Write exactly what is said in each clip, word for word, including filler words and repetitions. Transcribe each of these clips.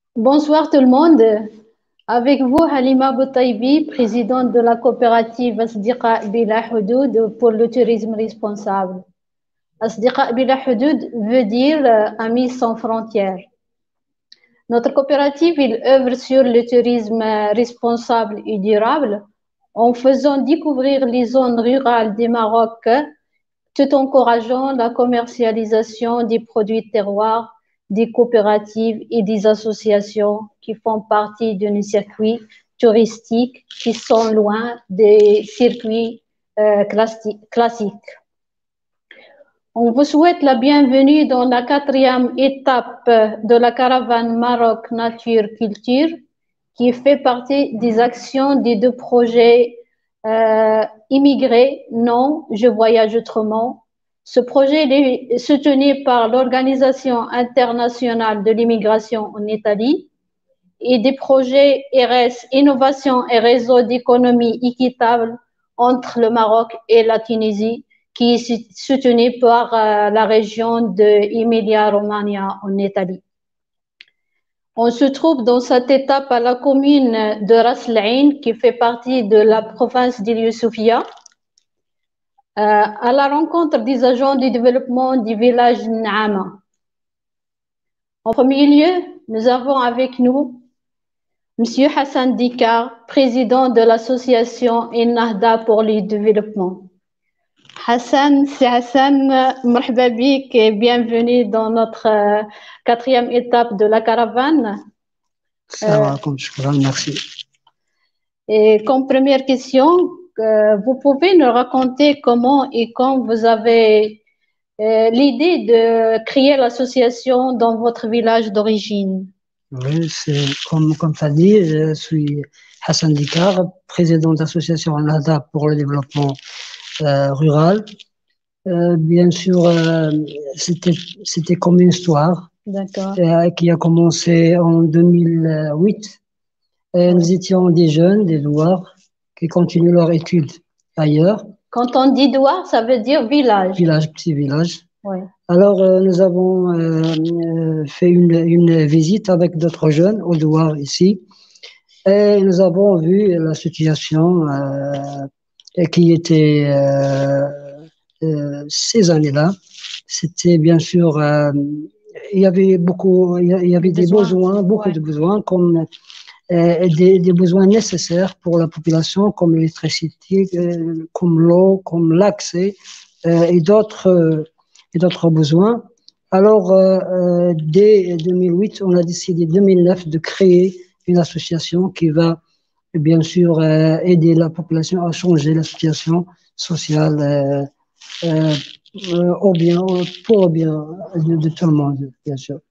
Bonsoir tout le monde. Avec vous, Halima Boutaibi, présidente de la coopérative Asdiqa Bila Houdoud pour le tourisme responsable. Asdiqa Bila Houdoud veut dire euh, Amis sans frontières. Notre coopérative, il œuvre sur le tourisme responsable et durable en faisant découvrir les zones rurales du Maroc tout en encourageant la commercialisation des produits de terroir, des coopératives et des associations qui font partie d'un circuit touristique qui sont loin des circuits euh, classiques. On vous souhaite la bienvenue dans la quatrième étape de la caravane Maroc Nature Culture qui fait partie des actions des deux projets euh, Immigrés, non, je voyage autrement. Ce projet est soutenu par l'Organisation internationale de l'immigration en Italie et des projets R S, Innovation et Réseau d'économie équitable entre le Maroc et la Tunisie, qui est soutenu par euh, la région de Emilia-Romagna en Italie. On se trouve dans cette étape à la commune de Ras El Ain, qui fait partie de la province d'Il Youssoufia, euh, à la rencontre des agents du développement du village N'Ama. En premier lieu, nous avons avec nous Monsieur Hassan Dikar, président de l'association Ennahda pour le développement. Hassan, c'est Hassan, marhaba bik et bienvenue dans notre euh, quatrième étape de la caravane. Salam alaikum, shukran, merci. Et comme première question, euh, vous pouvez nous raconter comment et quand vous avez euh, l'idée de créer l'association dans votre village d'origine? Oui, c'est comme, comme tu as dit, je suis Hassan Dikar, président de l'association Ennahda pour le développement euh, rural. Euh, bien sûr, euh, c'était, c'était comme une histoire euh, qui a commencé en deux mille huit. Et nous étions des jeunes, des douars, qui continuent leurs études ailleurs. Quand on dit douar, ça veut dire village. Village, petit village. Oui. Alors, euh, nous avons euh, euh, fait une, une visite avec d'autres jeunes au douar ici. Et nous avons vu la situation euh, qui était euh, euh, ces années-là. C'était bien sûr, euh, il y avait beaucoup, il y avait des besoins, besoins beaucoup ouais. de besoins, comme euh, des, des besoins nécessaires pour la population, comme l'électricité, euh, comme l'eau, comme l'accès euh, et d'autres euh, et d'autres besoins. Alors, euh, euh, dès deux mille huit, on a décidé, deux mille neuf, de créer une association qui va, bien sûr, euh, aider la population à changer la situation sociale euh, euh, euh, au bien, pour le bien de, de tout le monde, bien sûr.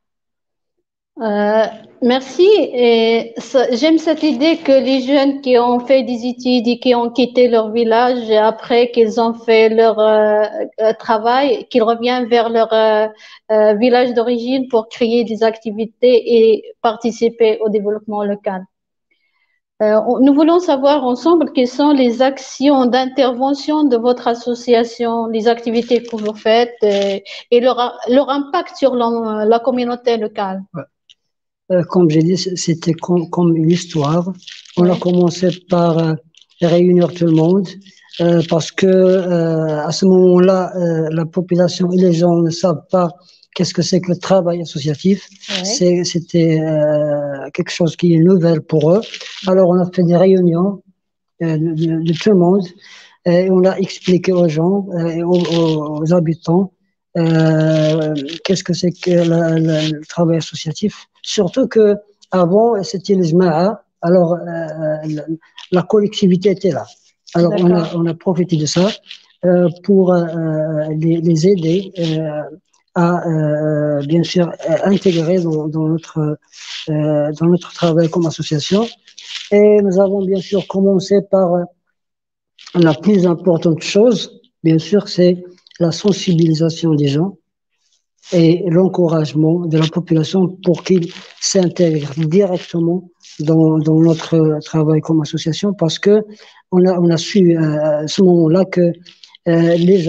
Euh, merci. Et j'aime cette idée que les jeunes qui ont fait des études et qui ont quitté leur village après qu'ils ont fait leur euh, travail, qu'ils reviennent vers leur euh, euh, village d'origine pour créer des activités et participer au développement local. Euh, nous voulons savoir ensemble quelles sont les actions d'intervention de votre association, les activités que vous faites euh, et leur, leur impact sur la, la communauté locale. Ouais. Euh, comme j'ai dit, c'était com comme une histoire. On ouais. a commencé par euh, réunir tout le monde euh, parce que euh, à ce moment-là, euh, la population et les gens ne savent pas qu'est-ce que c'est que le travail associatif. Ouais. C'était euh, quelque chose qui est nouvelle pour eux. Alors on a fait des réunions euh, de, de, de tout le monde et on a expliqué aux gens euh, et aux, aux, aux habitants euh, qu'est-ce que c'est que la, la, le travail associatif. Surtout que avant c'était les jma'a, alors euh, la, la collectivité était là. Alors on a, on a profité de ça euh, pour euh, les, les aider euh, à euh, bien sûr intégrer dans, dans notre euh, dans notre travail comme association. Et nous avons bien sûr commencé par la plus importante chose, bien sûr, c'est la sensibilisation des gens et l'encouragement de la population pour qu'ils s'intègrent directement dans, dans notre travail comme association, parce que on a, on a su à ce moment-là que euh, les gens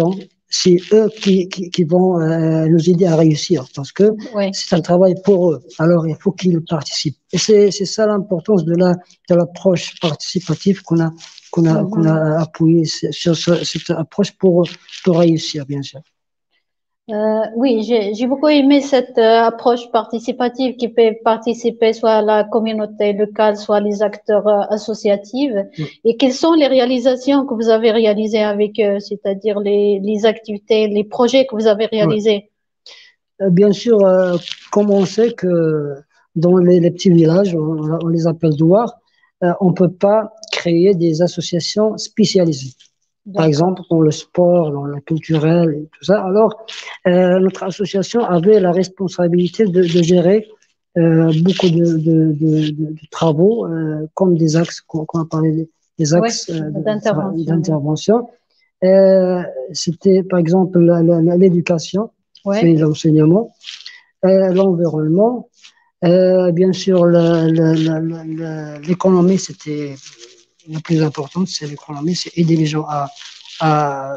c'est eux qui, qui, qui vont euh, nous aider à réussir parce que Oui. c'est un travail pour eux. Alors, il faut qu'ils participent. Et c'est, c'est ça l'importance de la, de l'approche participative qu'on a, qu'on a, Mhm. qu'on a appuyé sur ce- cette approche pour, pour réussir, bien sûr. Euh, oui, j'ai j'ai beaucoup aimé cette euh, approche participative qui peut participer soit la communauté locale, soit les acteurs euh, associatifs. Oui. Et quelles sont les réalisations que vous avez réalisées avec eux, c'est-à-dire les, les activités, les projets que vous avez réalisés? Euh, Bien sûr, euh, comme on sait que dans les, les petits villages, on, on les appelle douars, euh, on ne peut pas créer des associations spécialisées. Par exemple, dans le sport, dans le culturel et tout ça. Alors, euh, notre association avait la responsabilité de, de gérer euh, beaucoup de, de, de, de, de travaux, euh, comme des axes qu'on qu'on a parlé des, des Oui, axes euh, de- d'intervention. d'intervention. Euh, C'était, par exemple, la- la- la- l'éducation, Oui, c'est l'enseignement, euh, l'environnement, euh, bien sûr, le- le- le- le- l'économie, c'était la plus importante, c'est l'économie, c'est aider les gens à, à,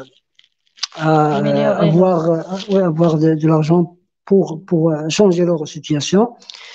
à améliorer avoir, euh, ouais, avoir de, de l'argent pour, pour euh, changer leur situation.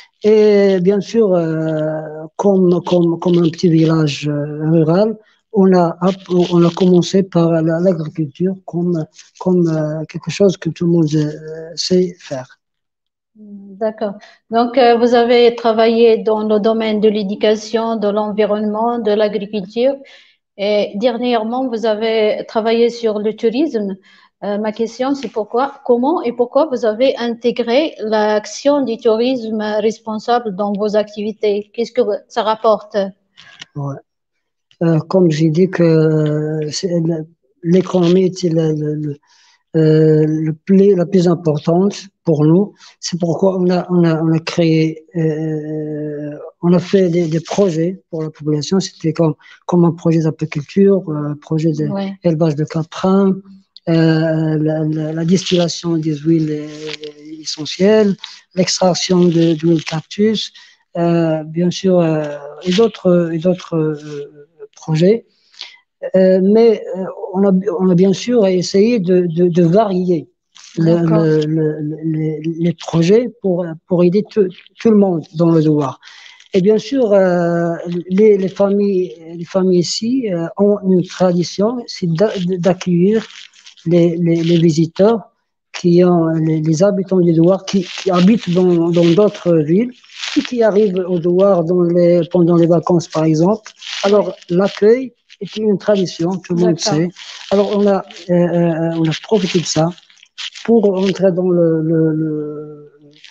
Et bien sûr, euh, comme, comme, comme un petit village euh, rural, on a, on a commencé par la- l'agriculture comme, comme euh, quelque chose que tout le monde euh, sait faire. D'accord. Donc, euh, vous avez travaillé dans le domaine de l'éducation, de l'environnement, de l'agriculture. Et dernièrement, vous avez travaillé sur le tourisme. Euh, ma question, c'est pourquoi, comment et pourquoi vous avez intégré l'action du tourisme responsable dans vos activités? Qu'est-ce que ça rapporte? Ouais. Euh, comme j'ai dit que c'est- l'économie était le, le, le, euh, le plus, la plus importante pour nous. C'est pourquoi on a, on a, on a créé, euh, on a fait des, des projets pour la population. C'était comme, comme un projet d'apiculture, un projet Ouais. d'élevage de caprins, euh, la, la, la distillation des huiles euh, essentielles, l'extraction de, d'huile cactus, euh, bien sûr, euh, et d'autres, et d'autres euh, projets. Euh, mais euh, on, a, on a bien sûr essayé de, de, de varier le, D'accord. le, le, les, les projets pour, pour aider tout, tout le monde dans le devoir. Et bien sûr, euh, les, les, familles, les familles ici euh, ont une tradition, c'est d'accueillir les, les, les visiteurs qui ont les, les habitants du Douar qui, qui habitent dans dans d'autres villes et qui arrivent au Douar dans les, pendant les vacances, par exemple. Alors, l'accueil est une tradition, tout le monde D'accord. sait. Alors, on a, euh, euh, on a profité de ça pour entrer dans le, le, le,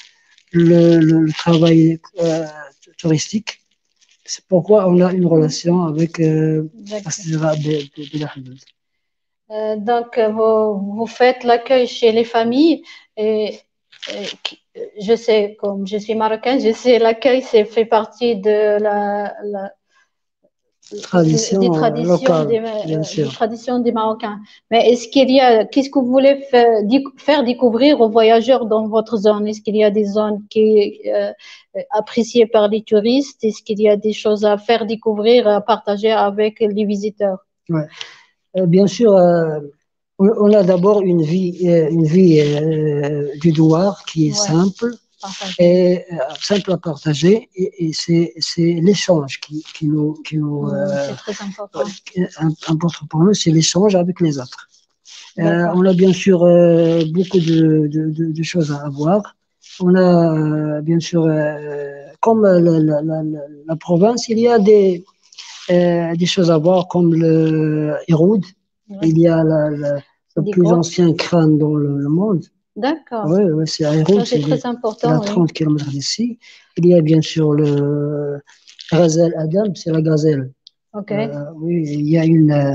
le, le travail euh, touristique. C'est pourquoi on a une relation avec euh, D'accord. Asdira de, de, de la Hanout. Euh, donc, euh, vous, vous faites l'accueil chez les familles et, et qui- je sais, comme je suis marocaine, je sais l'accueil, c'est fait partie de la, la- Tradition des euh, traditions locale, des, bien euh, des sûr. traditions des Marocains. Mais est-ce qu'il y a, qu'est-ce que vous voulez faire, dic- faire découvrir aux voyageurs dans votre zone? Est-ce qu'il y a des zones qui euh, appréciées par les touristes? Est-ce qu'il y a des choses à faire découvrir, à partager avec les visiteurs? Ouais. Euh, bien sûr, euh, on, on a d'abord une vie, euh, une vie euh, du douar qui est Ouais, simple partager. et euh, simple à partager, et, et c'est, c'est l'échange qui, qui nous, qui nous Mm, euh, c'est très important. qui est important pour nous, c'est l'échange avec les autres. Euh, D'accord. on a bien sûr euh, beaucoup de, de, de, de choses à voir. On a euh, bien sûr, euh, comme la, la, la, la, la province, il y a des, euh, des choses à voir comme le Héroud. Ouais. Il y a la, la, le Des plus grottes. ancien crâne dans le, le monde. D'accord. Oui, ouais, c'est à Ça, Héroud, c'est c'est très les- c'est important, à oui. trente kilomètres d'ici. Il y a bien sûr le Ghazel Adam, c'est la gazelle. OK. Euh, oui, il y a une,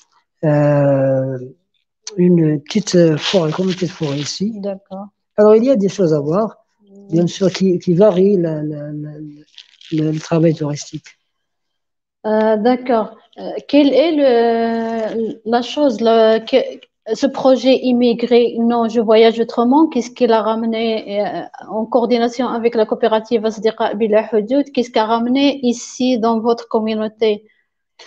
euh, une petite forêt, comme une petite forêt ici. D'accord. Alors, il y a des choses à voir, bien Mm. sûr, qui, qui varient la- la- la- le, le travail touristique. Euh, d'accord. Euh, quelle est le, la chose, là, que, ce projet immigré, non, je voyage autrement, qu'est-ce qu'il a ramené euh, en coordination avec la coopérative Asdiqa Bila Hudud, qu'est-ce qu'il a ramené ici dans votre communauté?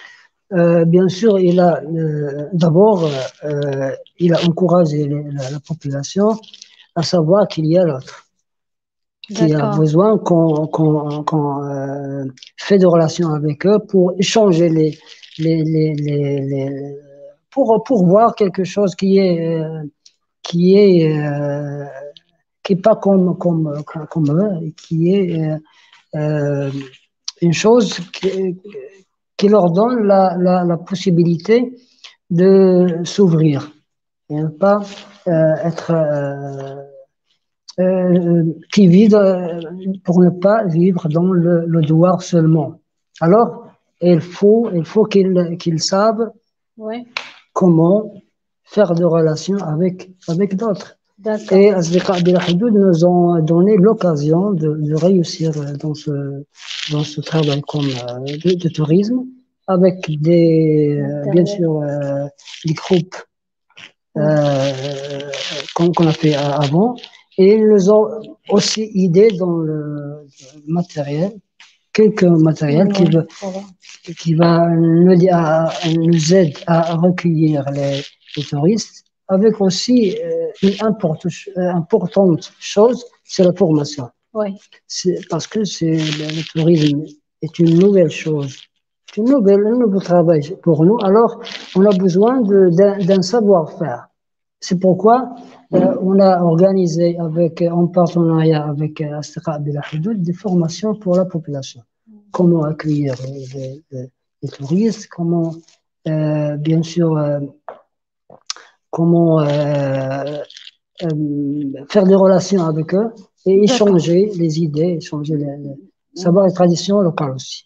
Euh, bien sûr, il a euh, d'abord, euh, il a encouragé les- la, la population à savoir qu'il y a l'autre, qui a D'accord, besoin qu'on qu'on qu'on euh, fait des relations avec eux pour échanger les les les les, les- pour pour voir quelque chose qui est euh, qui est euh, qui est pas comme comme comme, comme eux, qui est euh, euh, une chose qui, qui leur donne la, la, la possibilité de s'ouvrir et ne pas euh, être euh, euh, qui vivent euh, pour ne pas vivre dans le, le devoir seulement. Alors, il faut, il faut qu'ils qu'ils savent oui, comment faire des relations avec, avec d'autres. d'accord. Et Asdiqa Bila Hudoud nous ont donné l'occasion de, de réussir dans ce, dans ce travail comme, euh, de, de tourisme avec des, euh, bien Matériel. sûr, euh, des groupes Oui, euh, qu'on qu'on a fait avant. Et ils nous ont aussi aidé dans le matériel, quelques matériels qui, oui, veut- ça va. qui va nous, à- nous aide à recueillir les, les touristes, avec aussi euh, une importante, euh, importante chose, c'est la formation. Oui, C'est parce que c'est le, le tourisme est une nouvelle chose, c'est une nouvelle, un nouveau travail pour nous. Alors, on a besoin de- d'un d'un savoir-faire. C'est pourquoi euh, on a organisé avec, en partenariat avec euh, Asdiqa Bila Hudoud des formations pour la population. Comment accueillir les, les- les- les touristes, comment, euh, bien sûr, euh, comment euh, euh, faire des relations avec eux et d'accord. échanger les idées, échanger les, les savoirs et traditions locales aussi.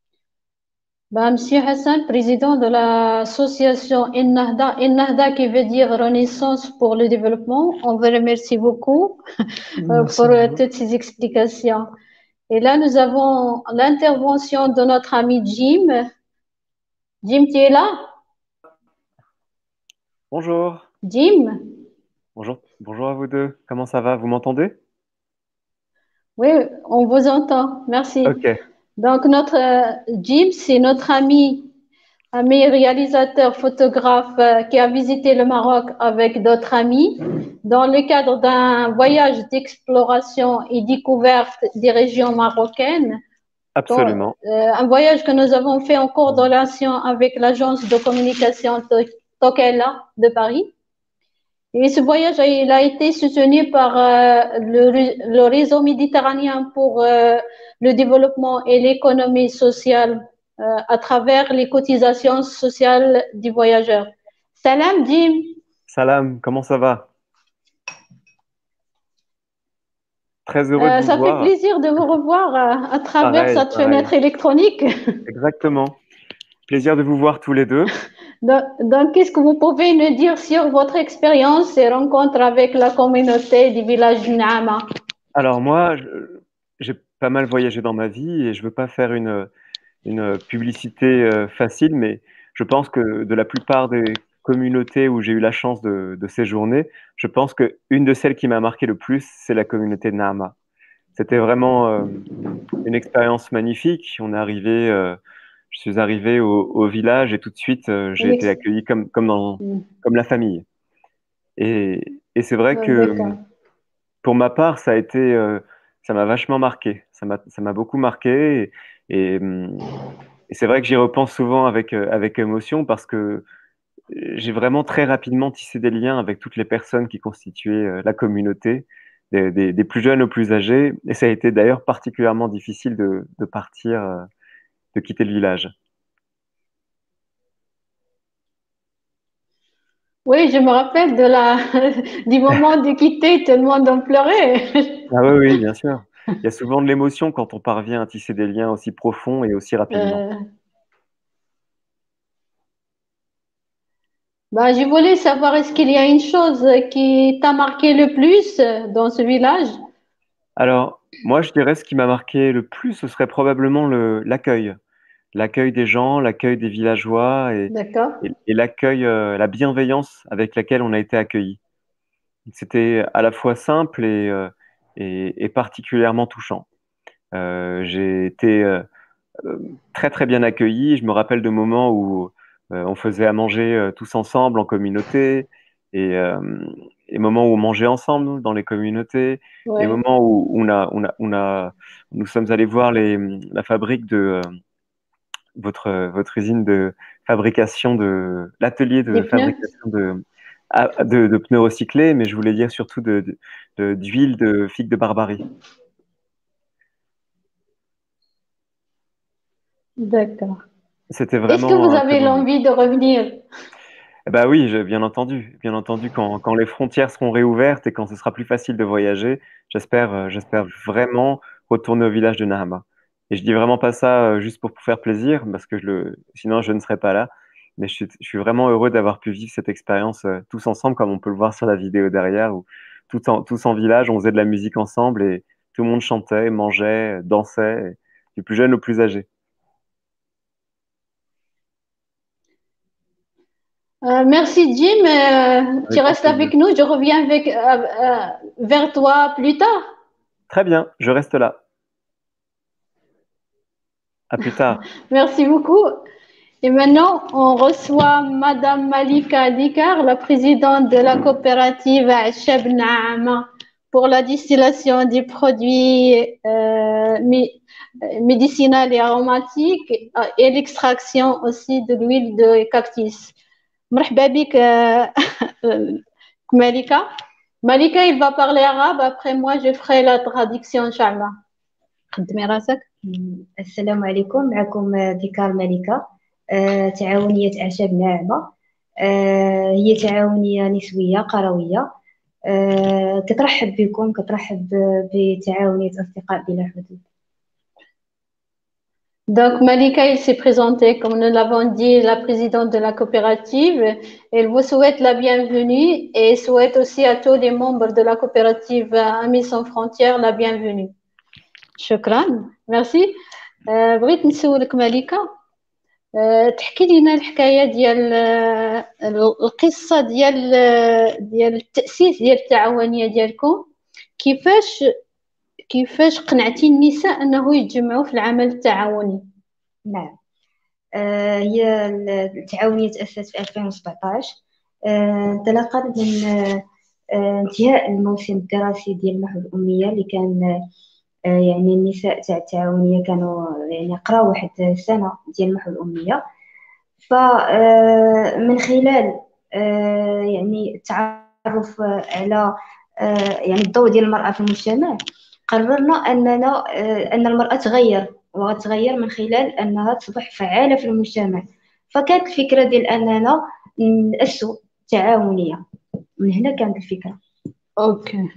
Ben, Monsieur Hassan, président de l'association Ennahda, Ennahda qui veut dire Renaissance pour le développement, on vous remercie beaucoup euh, pour Merci à euh, vous. toutes ces explications. Et là, nous avons l'intervention de notre ami Jim. Jim, tu es là? Bonjour, Jim? bonjour, bonjour à vous deux. Comment ça va? Vous m'entendez? Oui, on vous entend. Merci. Ok, Donc, notre euh, Jim, c'est notre ami, ami réalisateur, photographe euh, qui a visité le Maroc avec d'autres amis dans le cadre d'un voyage d'exploration et découverte des régions marocaines. Donc, absolument. euh, un voyage que nous avons fait en coordination avec l'agence de communication To- Tokela de Paris. Et ce voyage, a- il a été soutenu par euh, le, le réseau méditerranéen pour euh, le développement et l'économie sociale euh, à travers les cotisations sociales des voyageurs. Salam, Jim. Salam, comment ça va? Très heureux de Euh, vous ça fait voir. plaisir de vous revoir euh, à travers Pareil, cette pareil. fenêtre électronique. Exactement. Plaisir de vous voir tous les deux. Donc, donc, qu'est-ce que vous pouvez nous dire sur votre expérience et rencontre avec la communauté du village de Naama? Alors moi, je- j'ai pas mal voyagé dans ma vie et je veux pas faire une, une publicité euh, facile, mais je pense que de la plupart des communautés où j'ai eu la chance de, de séjourner, je pense que une de celles qui m'a marqué le plus, c'est la communauté de Naama. C'était vraiment euh, une expérience magnifique. On est arrivé, euh, je suis arrivé au, au village et tout de suite, euh, j'ai Une été ex- accueilli comme, comme dans, Hmm. comme la famille. Et, et c'est vrai Ah, que d'accord. pour ma part, ça a été, euh, ça m'a vachement marqué. Ça m'a, ça m'a beaucoup marqué. Et, et, hum, et c'est vrai que j'y repense souvent avec, euh, avec émotion parce que j'ai vraiment très rapidement tissé des liens avec toutes les personnes qui constituaient euh, la communauté, des, des- des plus jeunes aux plus âgés. Et ça a été d'ailleurs particulièrement difficile de, de partir, euh, de quitter le village. Oui, je me rappelle de la, du moment de quitter, tout le monde en pleurait. Ah oui, oui, bien sûr. Il y a souvent de l'émotion quand on parvient à tisser des liens aussi profonds et aussi rapidement. Euh, bah, je voulais savoir, est-ce qu'il y a une chose qui t'a marqué le plus dans ce village? Alors, moi, je dirais ce qui m'a marqué le plus, ce serait probablement le, l'accueil. L'accueil des gens, l'accueil des villageois et, D'accord. et, et l'accueil, euh, la bienveillance avec laquelle on a été accueillis. C'était à la fois simple et, euh, et, et particulièrement touchant. Euh, j'ai été euh, euh, très très bien accueillis. Je me rappelle de moments où euh, on faisait à manger euh, tous ensemble en communauté, et, euh, et moments où on mangeait ensemble dans les communautés, et Ouais. moments où on a, on a, on a, nous sommes allés voir les, la fabrique de euh, votre, votre usine de fabrication de l'atelier Des de pneus? fabrication de, ah, de, de pneus recyclés, mais je voulais dire surtout de, de, de- d'huile de figue de Barbarie. D'accord. C'était Est-ce que vraiment vous un très avez bon lieu. l'envie de revenir? Eh ben oui, j'ai- bien entendu, bien entendu, quand, quand les frontières seront réouvertes et quand ce sera plus facile de voyager, j'espère, euh, j'espère vraiment retourner au village de Nahama. Et je dis vraiment pas ça euh, juste pour vous faire plaisir, parce que je le, sinon je ne serais pas là. Mais je suis, je suis vraiment heureux d'avoir pu vivre cette expérience euh, tous ensemble, comme on peut le voir sur la vidéo derrière, où tout en, tous en village, on faisait de la musique ensemble et tout le monde chantait, mangeait, dansait, du plus jeune au plus âgé. Euh, merci Jim. Euh, tu Avec grand restes plaisir. avec nous. Je reviens avec, euh, euh, vers toi plus tard. Très bien, je reste là. À plus tard. Merci beaucoup. Et maintenant, on reçoit Madame Malika Dikar, la présidente de la coopérative Achab Naama, pour la distillation des produits euh, mé- médicinaux et aromatiques euh, et l'extraction aussi de l'huile de cactus. مرحبا بك euh, Malika. Malika, il va parler arabe. Après moi, je ferai la traduction, Inch'Allah. خدمي راسك. السلام عليكم. معكم ذكار ملكة، آه، تعاونية أعشاب ناعمة. آه، هي تعاونية نسوية قروية. آه، كترحب بكم، كترحب بتعاونية أصدقاء بلا حدود. Donc, Malika, il s'est présenté, comme nous l'avons dit, la présidente de la coopérative. Elle vous souhaite la bienvenue et souhaite aussi à tous les membres de la coopérative Amis sans frontières la bienvenue. شكرا. Merci. آه، بغيت نسولك ملكة، آه، تحكي لنا الحكاية ديال آه، القصة ديال آه، ديال التأسيس ديال التعاونية ديالكم، كيفاش كيفاش قنعتي النساء أنه يتجمعوا في العمل التعاوني؟ نعم. آه، هي التعاونية تأسست في ألفين وسبعطاش، آه، انطلاقا من آه، انتهاء الموسم الدراسي ديال المحو الأمية اللي كان آه، يعني النساء تاع التعاونية كانوا يعني قراو واحد سنة ديال محو الأمية. فمن خلال آه، يعني التعرف على آه، يعني الضوء ديال المرأة في المجتمع، قررنا أننا آه، أن المرأة تغير وتغير من خلال أنها تصبح فعالة في المجتمع. فكانت الفكرة ديال أننا نأسسوا تعاونية، من هنا كانت الفكرة. اوكي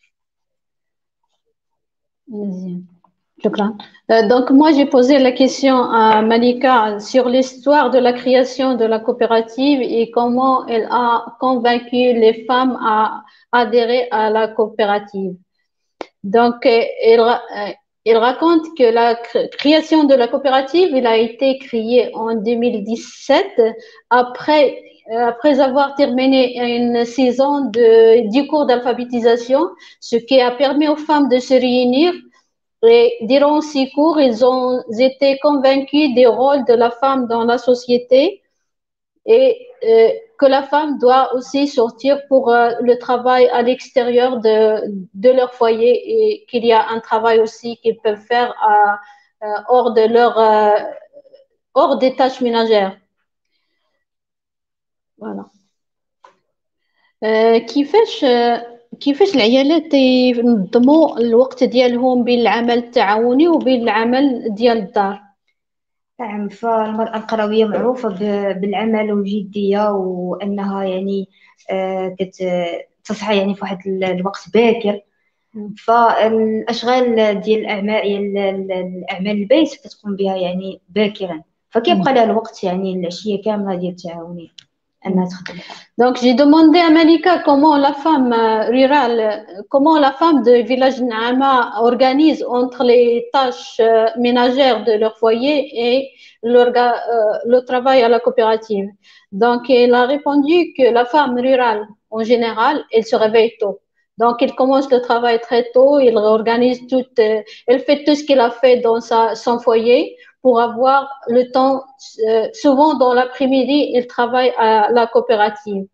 مزيان شكرا. Euh, Donc moi j'ai posé la question à Malika sur l'histoire de la création de la coopérative et comment elle a convaincu les femmes à adhérer à la coopérative. Donc euh, elle, euh, elle raconte que la cr- création de la coopérative elle a été créée en deux mille dix-sept après euh, après avoir terminé une saison de dix cours d'alphabétisation, ce qui a permis aux femmes de se réunir. Et durant ces cours, ils ont été convaincus du rôle de la femme dans la société et euh, que la femme doit aussi sortir pour euh, le travail à l'extérieur de, de leur foyer et qu'il y a un travail aussi qu'ils peuvent faire à, euh, hors de leur euh, hors des tâches ménagères. Voilà. آه، كيفاش آه، كيفاش العيالات ينظموا الوقت ديالهم بين العمل التعاوني وبين العمل ديال الدار؟ نعم. فالمرأة القروية معروفة ب- بالعمل والجدية، وأنها يعني آه، كت- تصحى يعني في واحد ال- الوقت باكر. فالأشغال ديال الأعمال ال- ال- الأعمال البيت كتقوم بها يعني باكرا، فكيبقى لها الوقت يعني العشية كاملة ديال التعاونية أنها تخدم. Donc, j'ai demandé à Malika comment la femme euh, rurale, euh, comment la femme de village Naama organise entre les tâches euh, ménagères de leur foyer et l'orga- euh, le travail à la coopérative. Donc, elle a répondu que la femme rurale, en général, elle se réveille tôt. Donc, elle commence le travail très tôt, elle organise tout, euh, elle fait tout ce qu'elle a fait dans sa, son foyer pour avoir le temps. Euh, souvent dans l'après-midi, ils travaillent à la coopérative.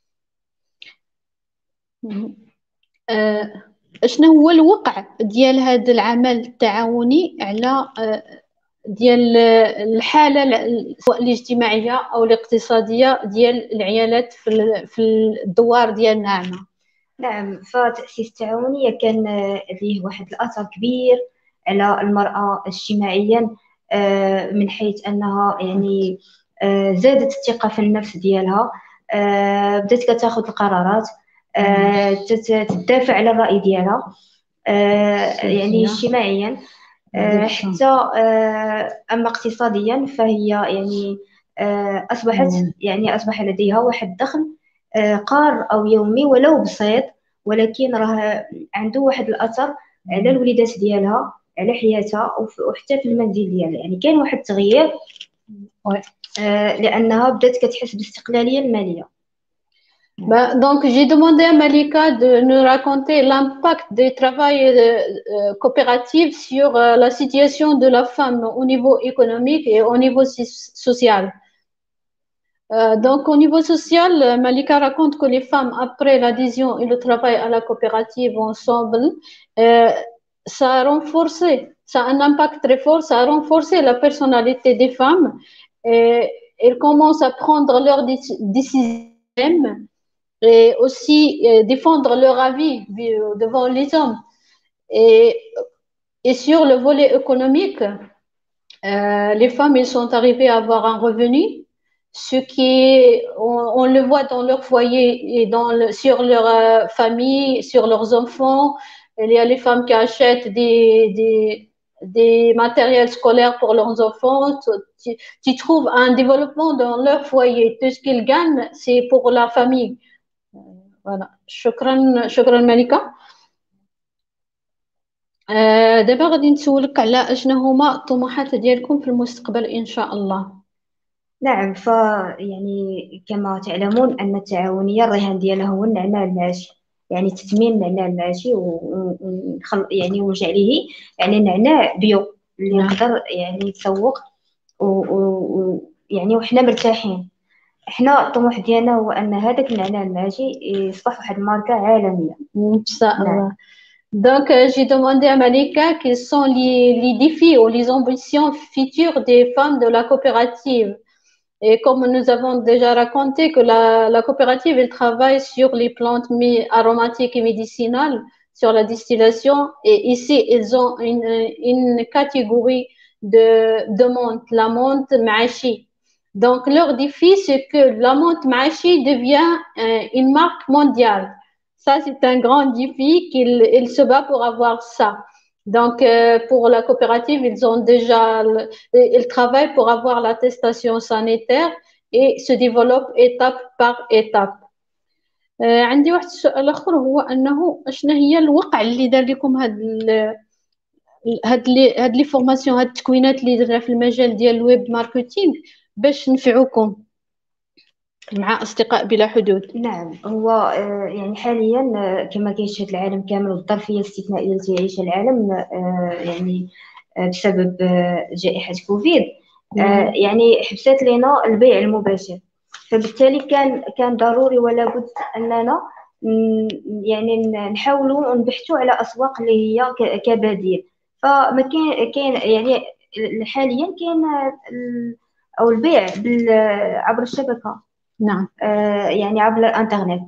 Euh, شنو هو الوقع ديال هذا العمل التعاوني على ديال الحالة سواء الاجتماعية أو الاقتصادية ديال العيالات في في الدوار ديال نعمة؟ نعم، فالتأسيس التعاوني كان ليه واحد الأثر كبير على المرأة اجتماعيا، من حيث أنها يعني زادت الثقة في النفس ديالها، بدات كتاخذ القرارات، تدافع على الرأي ديالها يعني اجتماعيا، حتى أما اقتصاديا فهي يعني أصبحت يعني أصبح لديها واحد الدخل قار أو يومي ولو بسيط، ولكن راه عنده واحد الأثر على الوليدات ديالها، على حياتها وحتى في المنزل ديالها. يعني كان واحد التغيير لأنها بدات كتحس بالاستقلالية المالية. Bah, donc, j'ai demandé à Malika de nous raconter l'impact du travail euh, coopératif sur euh, la situation de la femme au niveau économique et au niveau social. Euh, donc, au niveau social, Malika raconte que les femmes, après l'adhésion et le travail à la coopérative ensemble, euh, ça a renforcé, ça a un impact très fort, ça a renforcé la personnalité des femmes et elles commencent à prendre leurs décisions et aussi euh, défendre leur avis devant les hommes. Et, et sur le volet économique, euh, les femmes, elles sont arrivées à avoir un revenu, ce qui, on, on le voit dans leur foyer et dans le, sur leur euh, famille, sur leurs enfants. Il y a les femmes qui achètent des, des, des matériels scolaires pour leurs enfants. Tu, tu trouves un développement dans leur foyer. Tout ce qu'ils gagnent, c'est pour la famille. Voilà. شكرا شكرا ملكة. آه دابا غادي نسولك على اشنا هما الطموحات ديالكم في المستقبل ان شاء الله. نعم، ف يعني كما تعلمون ان التعاونيه الرهان ديالها هو النعناع المعشي، يعني تثمين النعناع المعشي ونخل يعني وجعله يعني نعناع بيو اللي نقدر يعني يتسوق ويعني وحنا مرتاحين. احنا الطموح ديالنا هو ان هذاك النعناع المعشي يصبح واحد الماركه عالميه ان شاء الله. Donc, euh, j'ai demandé à Malika quels sont les, les défis ou les ambitions futures des femmes de la coopérative. Et comme nous avons déjà raconté que la, la coopérative, elle travaille sur les plantes aromatiques et médicinales, sur la distillation. Et ici, ils ont une, une catégorie de, de menthe, la menthe maachi. Donc, leur défi, c'est que la menthe maachi devient euh, une marque mondiale. Ça, c'est un grand défi qu'il il se bat pour avoir ça. Donc, euh, pour la coopérative, ils ont déjà, ils travaillent pour avoir l'attestation sanitaire et se développent étape par étape. آه عندي واحد السؤال آخر، هو أنه شنو هي الوقع اللي دار لكم هاد ال هاد لي هاد لي فورماسيون، هاد التكوينات اللي درنا في المجال ديال الويب ماركتينغ باش نفعوكم مع أصدقاء بلا حدود؟ نعم، هو يعني حاليا كما كيشهد العالم كامل والظرفيه الاستثنائيه اللي تعيشها العالم يعني بسبب جائحه كوفيد، يعني حبست لنا البيع المباشر، فبالتالي كان كان ضروري ولا بد اننا يعني نحاولوا نبحثوا على اسواق اللي هي كبديل. فما كاين كاين يعني حاليا كاين او البيع عبر الشبكه. نعم. آه يعني عبر الانترنت.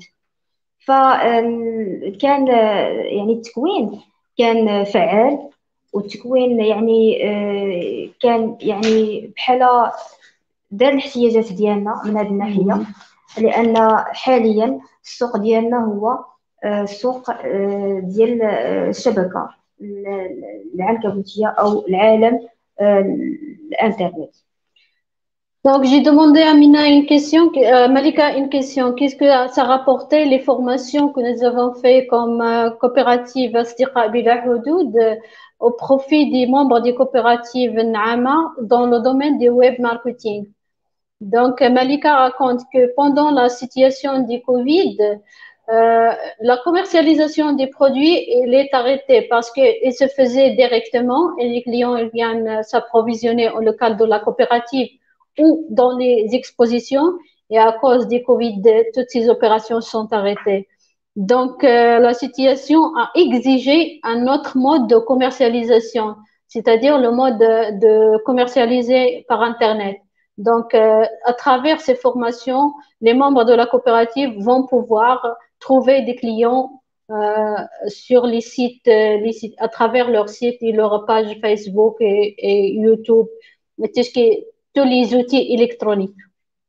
فكان يعني التكوين كان فعال، والتكوين يعني آه كان يعني بحال دار الاحتياجات ديالنا من هذه الناحيه، لان حاليا السوق ديالنا هو السوق آه ديال الشبكه العنكبوتيه او العالم آه الانترنت. Donc, j'ai demandé à Mina une question, euh, Malika une question. Qu'est-ce que ça rapportait les formations que nous avons fait comme euh, coopérative Asdiqa Bila Houdoud euh, au profit des membres des coopératives Naama dans le domaine du web marketing? Donc, Malika raconte que pendant la situation du Covid, euh, la commercialisation des produits, elle est arrêtée parce qu'elle se faisait directement et les clients ils viennent s'approvisionner au local de la coopérative ou dans les expositions. Et à cause du Covid, toutes ces opérations sont arrêtées. Donc, euh, la situation a exigé un autre mode de commercialisation, c'est-à-dire le mode de, de commercialiser par Internet. Donc, euh, à travers ces formations, les membres de la coopérative vont pouvoir trouver des clients euh, sur les sites, euh, les sites, à travers leur site et leur page Facebook et, et YouTube, tout ce qui est- tous les outils électroniques.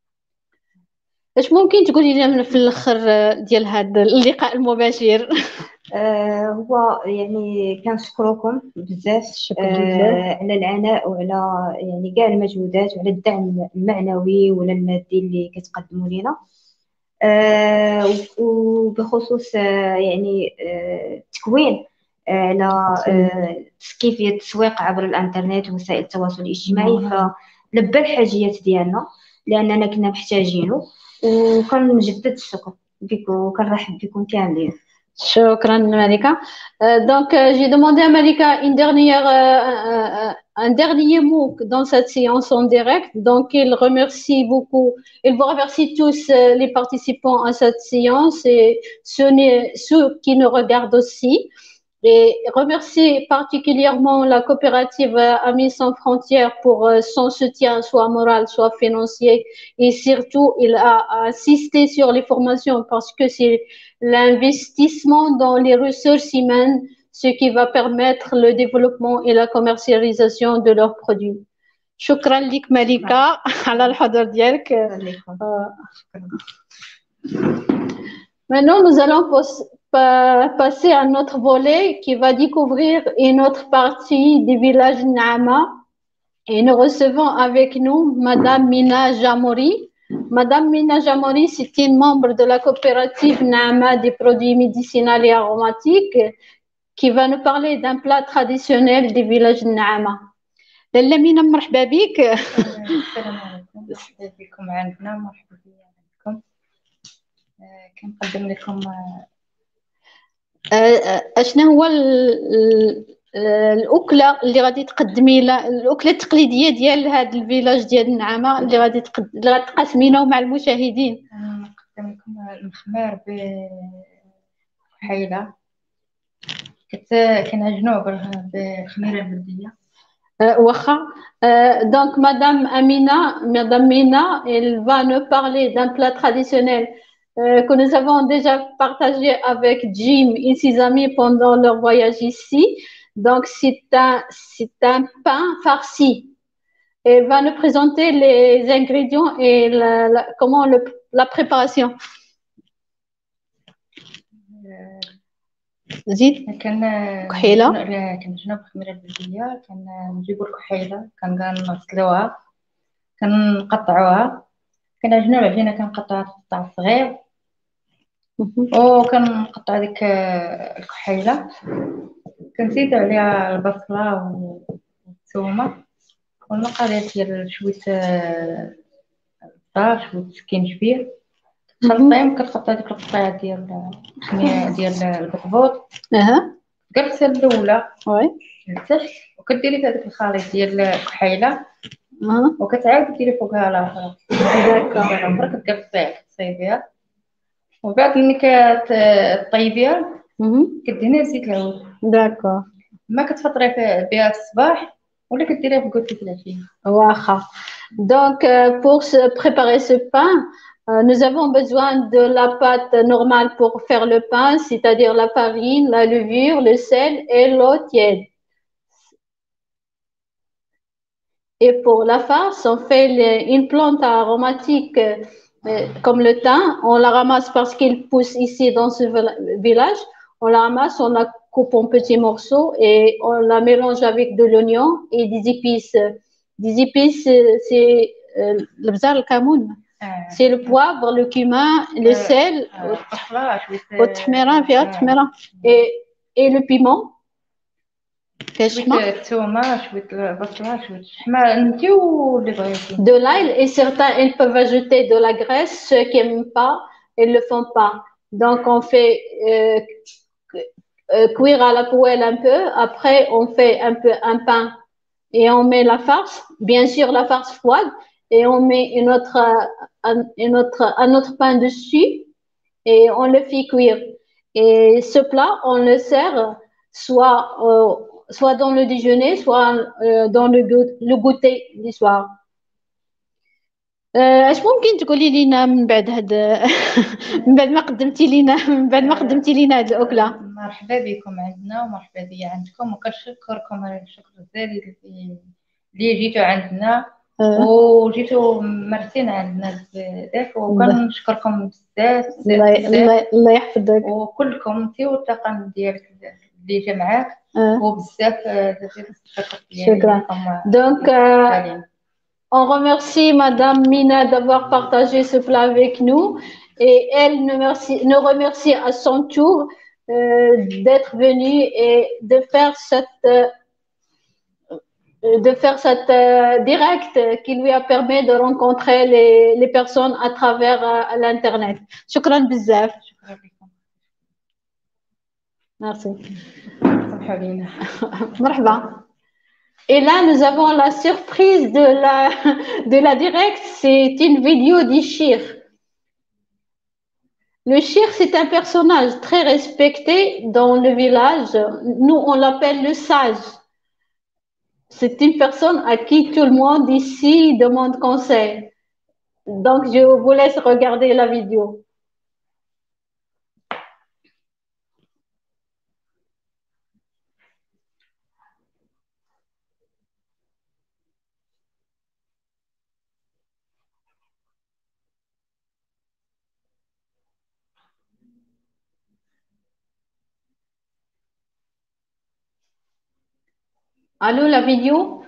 اش ممكن تقولي لنا في الاخر ديال هذا اللقاء المباشر؟ آه هو يعني كنشكركم بزاف شكرا آه بزاف. على العناء وعلى يعني كاع المجهودات وعلى الدعم المعنوي ولا المادي اللي كتقدموا لنا. آه وبخصوص آه يعني آه تكوين على آه كيفية التسويق عبر الانترنت ووسائل التواصل الاجتماعي، فلبى الحاجيات ديالنا لاننا كنا محتاجينه، وكنجدد الشكر بكم وكنرحب بكم كاملين. Shukran Malika. Euh, donc, euh, j'ai demandé à Malika une dernière, euh, un dernier mot dans cette séance en direct. Donc, il remercie beaucoup, il vous remercie tous euh, les participants à cette séance et ceux, ceux qui nous regardent aussi. Et remercier particulièrement la coopérative Amis sans frontières pour son soutien, soit moral, soit financier. Et surtout, il a insisté sur les formations parce que c'est l'investissement dans les ressources humaines, ce qui va permettre le développement et la commercialisation de leurs produits. شكرا لك ملكة على الحضور ديالك. Maintenant, nous allons passer à notre volet qui va découvrir une autre partie du village Naama. Et nous recevons avec nous Madame Mina Jamouri. Madame Mina Jamouri, c'est une membre de la coopérative Naama des produits médicinaux et aromatiques qui va nous parler d'un plat traditionnel du village Naama. لاله مينا مرحبا بك. السلام عليكم، مرحبا بكم عندنا، مرحبا بكم. كنقدم لكم اشنا هو الاكله اللي غادي تقدمي لنا، الاكله التقليديه ديال هذا الفيلاج ديال النعامه اللي غادي تقد... اللي غتقاسمينه مع المشاهدين. نقدم لكم المخمار بحيله كت كنعجنوه بالخميره البلديه. واخا. Donc Madame Amina, Madame Mina, elle va nous parler d'un plat traditionnel euh, que nous avons déjà partagé avec Jim et ses amis pendant leur voyage ici. Donc c'est un, c'est un pain farci. Elle va nous présenter les ingrédients et la, la, comment le, la préparation. زيد. كحيله كنعجنو بالخميره البلديه، كنجيبو الكحيله كنغسلوها كنقطعوها، كنعجنو العجينه كنقطعوها قطع صغير وكنقطع ديك الكحيله، كنزيدو عليها البصله والثومه والمقادير ديال شويه البصل شويه السكينجبير، خلطيهم كتقطع ديك القطعه ديال ديال البطبوط. اها الجلسه الاولى وي التحت، وكديري في هذاك الخليط ديال الكحيله اها وكتعاودي ديري فوقها الاخر داكا كتقلصيها كتصايبيها، وبعد ملي كطيبيها كدهنيها زيت العود. داكا ما كتفطري بها في الصباح ولا كديريها في كوتي العشيه. واخا. Donc euh, pour se préparer ce pain, Euh, nous avons besoin de la pâte normale pour faire le pain, c'est-à-dire la farine, la levure, le sel et l'eau tiède. Et pour la farce, on fait les, une plante aromatique euh, comme le thym. On la ramasse parce qu'il pousse ici dans ce village. On la ramasse, on la coupe en petits morceaux et on la mélange avec de l'oignon et des épices. Des épices, c'est euh, le bzar, le kamoun. C'est le poivre, le cumin, le sel, et, et le piment. De l'ail, et certains ils peuvent ajouter de la graisse, ceux qui n'aiment pas, ils ne le font pas. Donc, on fait euh, euh, cuire à la poêle un peu. Après, on fait un peu un pain et on met la farce. Bien sûr, la farce froide. Et on met une autre, un, une autre, un autre pain dessus et on le fait cuire. Et ce plat, on le sert soit, euh, soit dans le déjeuner, soit euh, dans le, le goûter du soir. اش ممكن تقولي لينا من بعد هاد من بعد ما قدمتي لينا من بعد ما قدمتي لينا هاد الاكله؟ مرحبا بكم عندنا ومرحبا بيا عندكم، وكنشكركم على الشكر الزايد اللي جيتوا عندنا وجيتوا مرتين عندنا بزاف، وكنشكركم بزاف بزاف الله يحفظك، وكلكم انت والطاقم ديالك اللي جا معاك وبزاف شكرا. Donc euh, on remercie Madame Mina d'avoir partagé ce plat avec nous et elle nous, remercie, nous remercie à son tour euh, d'être venue et de faire cette euh, de faire cette euh, direct qui lui a permis de rencontrer les, les personnes à travers euh, l'internet. شكرا بزاف. Merci. مرحبا. Et là, nous avons la surprise de la, de la direct. C'est une vidéo du Shir. Le Shir, c'est un personnage très respecté dans le village. Nous, on l'appelle le sage. C'est une personne à qui tout le monde ici demande conseil. Donc, je vous laisse regarder la vidéo. Allô, la vidéo?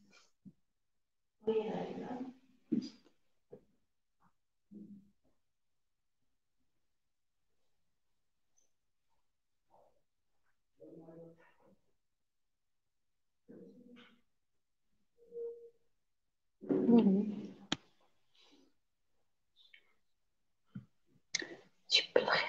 Mmh. Tu pleurais.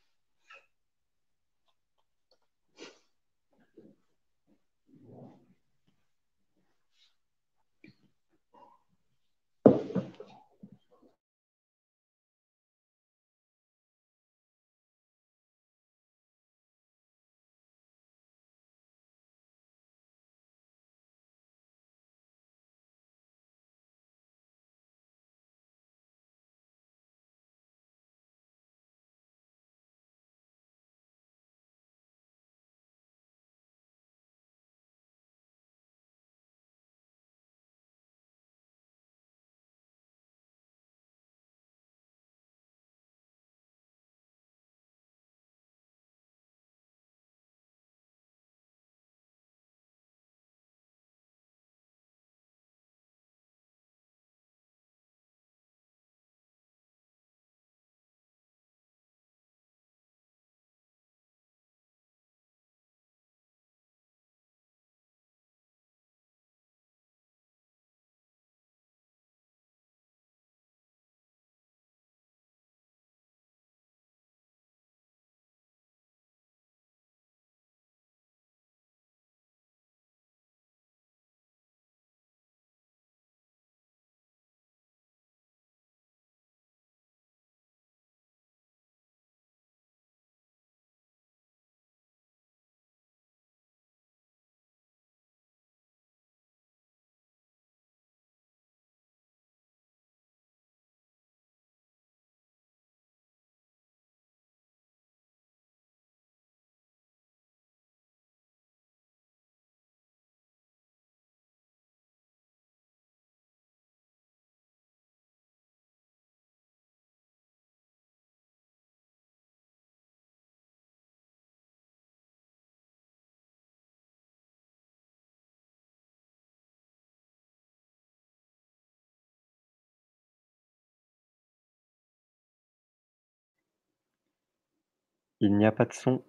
Il n'y a pas de son.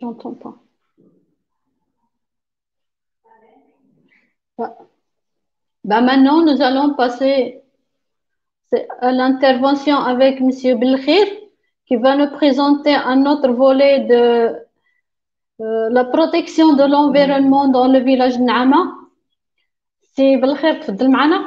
j'entends pas. Bah, maintenant, nous allons passer à l'intervention avec Monsieur Belkhir, qui va nous présenter un autre volet de euh, la protection de l'environnement dans le village de Naama. سي بالخير تفضل معنا.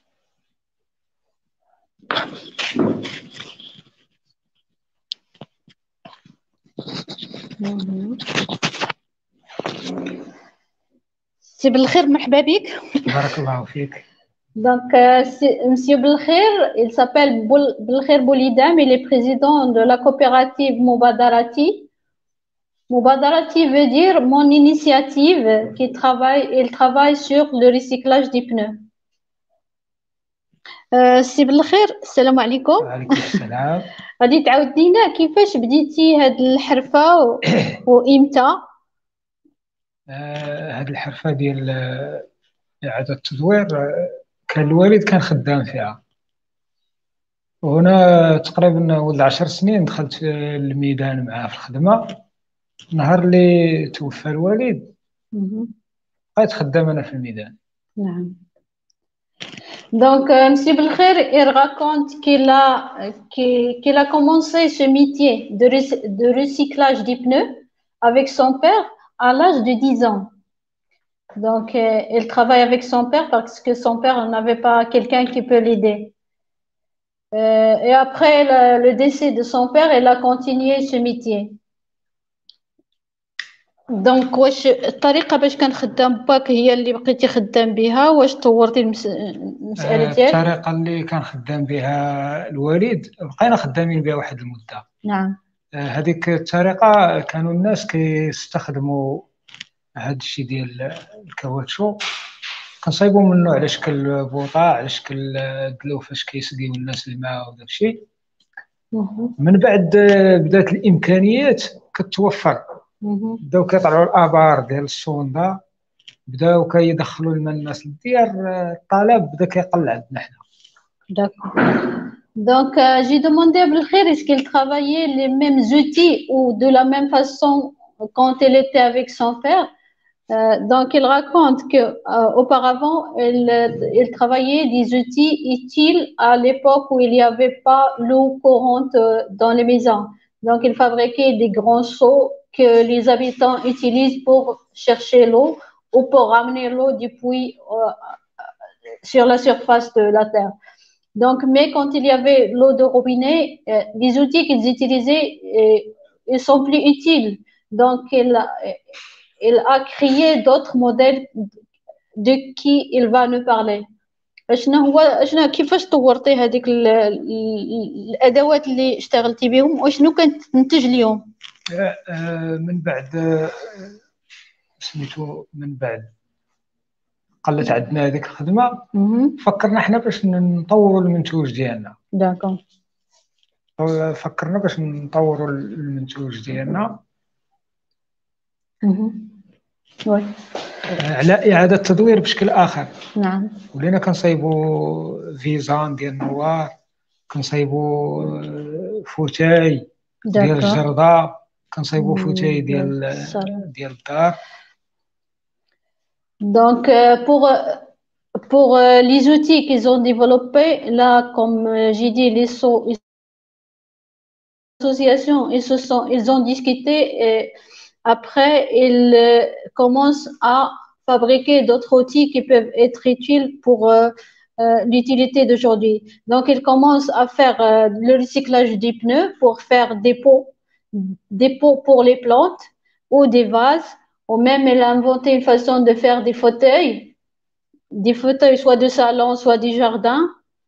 سي بالخير مرحبا بك. بارك الله فيك. Donc, euh, Monsieur Belkhir, il s'appelle Belkhir Boulidam, il est président de la coopérative Mubadarati. Mubadarati veut dire mon initiative qui travaille, il travaille sur le recyclage des pneus. سي بالخير السلام عليكم. وعليكم السلام. غادي تعاود لينا كيفاش بديتي هاد الحرفه و... وامتى؟ آه هاد الحرفه ديال اعاده التدوير كان الوالد كان خدام فيها، وهنا تقريبا ولد عشر سنين دخلت في الميدان معاه في الخدمه. نهار اللي توفى الوالد بقيت خدام انا في الميدان. نعم. Donc, euh, M. Belkhir, il raconte qu'il a, qu'il a commencé ce métier de, de recyclage des pneus avec son père à l'âge de dix ans. Donc, euh, il travaille avec son père parce que son père n'avait pas quelqu'un qui peut l'aider. Euh, et après le, le décès de son père, il a continué ce métier. دونك واش الطريقه باش كان خدام باك هي اللي بقيتي خدام بها؟ واش طورتي المساله ديالك؟ الطريقه اللي كان خدام بها الوالد بقينا خدامين بها واحد المده. نعم. هذيك الطريقه كانوا الناس كيستخدموا هذا الشيء ديال الكاوتشو، كنصايبوا منه على شكل بوطه، على شكل دلو فاش كيسقيو الناس الماء وداك الشيء. من بعد بدات الامكانيات كتوفر، بداو كيطلعوا الابار ديال السوندا، بداو كيدخلوا الماء الناس للديار، الطلب بدا كيقل عندنا حنا. D'accord. Donc, euh, j'ai demandé à Belkhir est-ce qu'il travaillait les mêmes outils ou de la même façon quand il était avec son père. Euh, donc, il raconte que euh, auparavant, il, il travaillait des outils utiles à l'époque où il n'y avait pas l'eau courante dans les maisons. Donc, il fabriquait des grands seaux que les habitants utilisent pour chercher l'eau ou pour ramener l'eau du puits euh, sur la surface de la terre. Donc, mais quand il y avait l'eau de robinet, euh, les outils qu'ils utilisaient, euh, ils sont plus utiles. Donc, il, il a créé d'autres modèles de qui il va nous parler. شنو هو شنو كيفاش طورتي هذيك الادوات اللي اشتغلتي بهم وشنو كانت تنتج اليوم؟ من بعد سميتو من بعد قلت عندنا هذيك الخدمه، فكرنا حنا باش نطوروا المنتوج ديالنا. داكو. فكرنا باش نطوروا المنتوج ديالنا وي على اعاده التدوير بشكل اخر. نعم. ولينا كنصايبوا فيزان ديال النوار، كنصايبوا فوتاي ديال الجرده، كنصايبوا فوتاي ديال ديال الدار. Donc, euh, pour, pour euh, les outils qu'ils ont développés, là, comme euh, j'ai dit, les associations, ils, se sont, ils ont discuté et après, ils euh, commencent à fabriquer d'autres outils qui peuvent être utiles pour euh, euh, l'utilité d'aujourd'hui. Donc, ils commencent à faire euh, le recyclage des pneus pour faire des pots, des pots pour les plantes ou des vases. Ou même, elle a inventé une façon de faire des fauteuils, des fauteuils soit de salon, soit du jardin.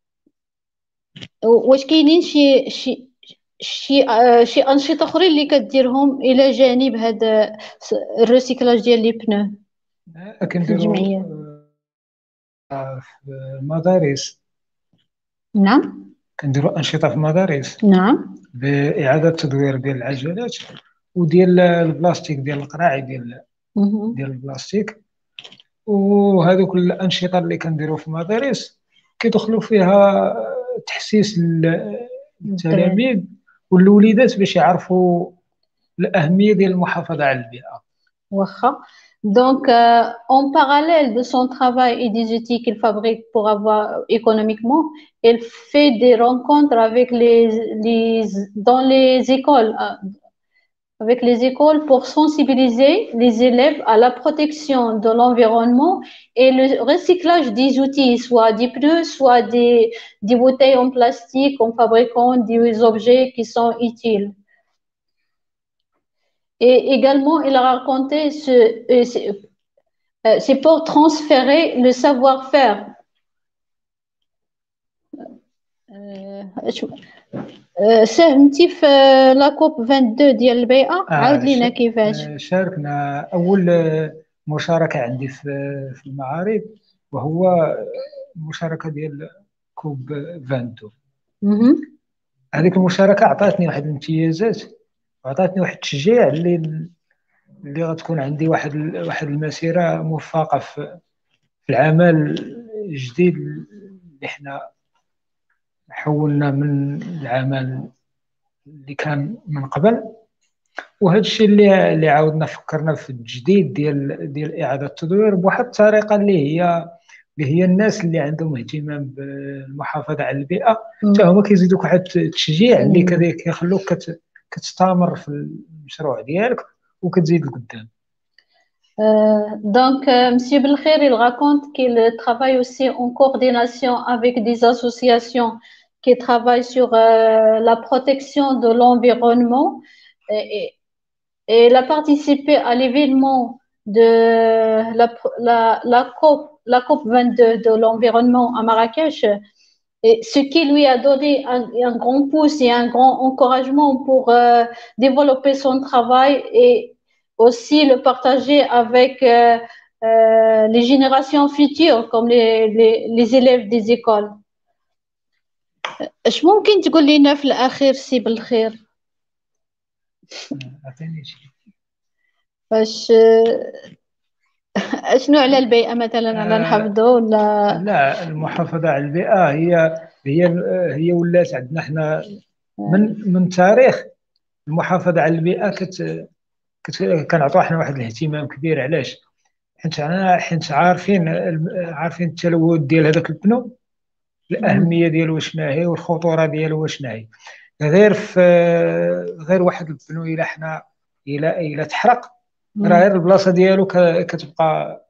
واش كاينين شي شي شي شي أنشطة أخرين اللي كديرهم إلى جانب هذا الريسيكلاج ديال لي بنو؟ كنديروا في المدارس. نعم. كنديروا أنشطة في المدارس. نعم. بإعادة التدوير ديال العجلات وديال البلاستيك، ديال القراعي ديال ديال البلاستيك. وهذوك الانشطه اللي كنديروا في المدارس كيدخلوا فيها تحسيس للتلاميذ والوليدات باش يعرفوا الاهميه ديال المحافظه على البيئه. واخا. Donc, euh, en parallèle de son travail et des outils qu'il fabrique pour avoir économiquement, elle fait des rencontres avec les, les dans les écoles, avec les écoles pour sensibiliser les élèves à la protection de l'environnement et le recyclage des outils, soit des pneus, soit des, des bouteilles en plastique en fabriquant des objets qui sont utiles. Et également, il a raconté ce, c'est pour transférer le savoir-faire. ساهمتي في لا كوب اثنين وعشرين ديال البيئة، عاود لينا كيفاش. شاركنا أول مشاركة عندي في في المعارض وهو المشاركة ديال كوب اثنين وعشرين. هذيك المشاركة عطاتني واحد الامتيازات وعطاتني واحد التشجيع اللي اللي غتكون عندي واحد واحد المسيرة موفقة في في العمل الجديد اللي حنا حولنا من العمل اللي كان من قبل. وهذا الشيء اللي اللي عاودنا فكرنا في التجديد ديال ديال اعاده التدوير بواحد الطريقه اللي هي اللي هي الناس اللي عندهم اهتمام بالمحافظه على البيئه حتى هما كيزيدوك واحد التشجيع اللي كيخلوك كتستمر في المشروع ديالك وكتزيد لقدام. Euh, donc, euh, Monsieur Belkhair, il raconte qu'il travaille aussi en coordination avec des associations qui travaillent sur euh, la protection de l'environnement. Et, et il a participé à l'événement de la, la, la COP, la COP vingt-deux de l'environnement à Marrakech, et ce qui lui a donné un, un grand pouce et un grand encouragement pour euh, développer son travail et aussi le partager avec euh, euh, les générations futures comme les, les, les élèves des écoles. اش ممكن تقول لنا في الأخير سي بالخير؟ عطيني شي باش اشنو على البيئة مثلا على نحافظوا ولا لا؟ المحافظة على البيئة هي هي هي ولات عندنا حنا من من تاريخ. المحافظة على البيئة كت كنعطوا حنا واحد الاهتمام كبير. علاش؟ حيت انا حيت عارفين عارفين التلوث ديال هذاك البنو، الاهميه ديالو شنو هي والخطوره ديالو شنو هي. غير في غير واحد البنو الا حنا الا الا تحرق راه غير البلاصه ديالو كتبقى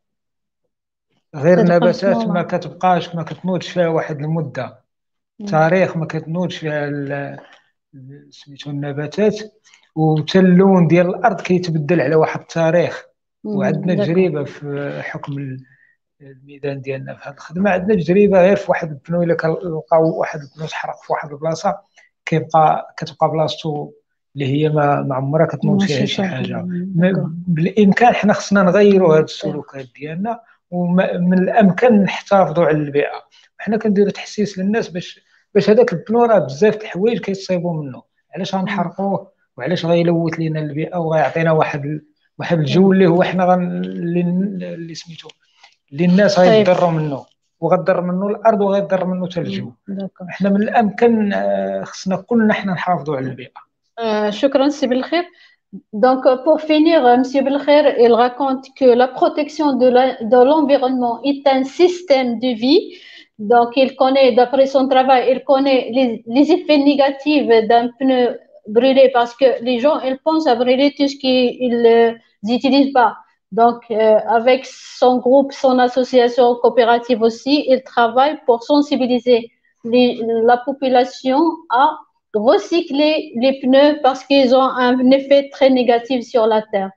غير نباتات ما كتبقاش ما كتنوضش فيها واحد المده تاريخ ما كتنوضش فيها سميتو النباتات، وحتى اللون ديال الارض كيتبدل على واحد التاريخ. وعندنا تجربه في حكم الميدان ديالنا في هذه الخدمه، عندنا تجربه غير في واحد البنو الا كنلقاو واحد البنو تحرق في واحد البلاصه كيبقى كتبقى بلاصتو اللي هي ما ما عمرها كتنوض فيها شي حاجه. بالامكان حنا خصنا نغيروا هذه السلوكات ديالنا ومن الامكن نحتفظوا على البيئه. حنا كنديروا تحسيس للناس باش باش هذاك البنو راه بزاف د الحوايج كيتصايبوا منه. علاش غنحرقوه وعلاش غيلوث لينا البيئه وغيعطينا واحد واحد الجو اللي هو حنا غن اللي سميتو اللي الناس غيضروا منه وغضر منه الارض وغيضر منه حتى الجو. احنا من الامكن خصنا كلنا حنا نحافظوا على البيئه. شكرا سي بالخير. Donc, pour finir, M. Belkhair, il raconte que la protection de l'environnement est un système de vie. Donc, il connaît, d'après son travail, il connaît les, les effets négatifs d'un pneu brûlé parce que les gens, ils pensent à brûler tout ce qu'ils n'utilisent pas. Donc, euh, avec son groupe, son association coopérative aussi, il travaille pour sensibiliser les, la population à recycler les pneus parce qu'ils ont un effet très négatif sur la terre.